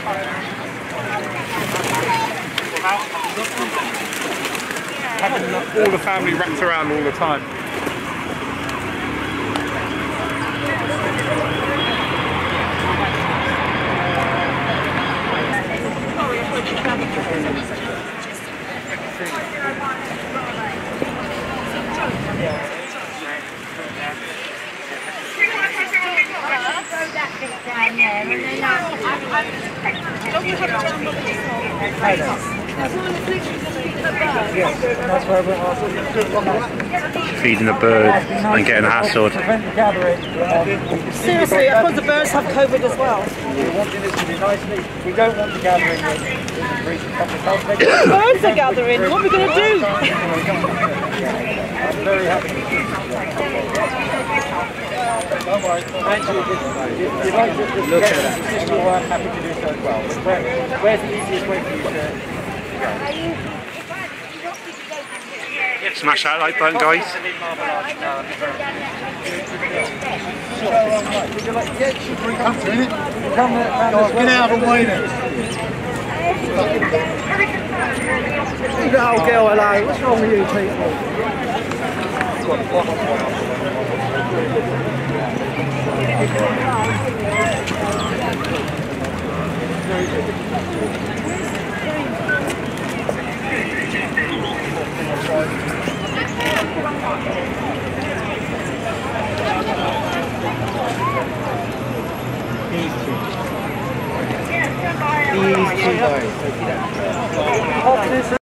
Having all the family wrapped around all the time. Feeding the birds and getting hassled. Seriously, I suppose the birds have COVID as well. We don't want the gathering. The birds are gathering. What are we going to do? I'm very happy. Don't worry. You'd like to just look at that. I'm happy to do so as well. Where's the easiest way for you to Smash that like button, guys. Get out of the way then. Leave that old girl alone. What's wrong with you These two guys.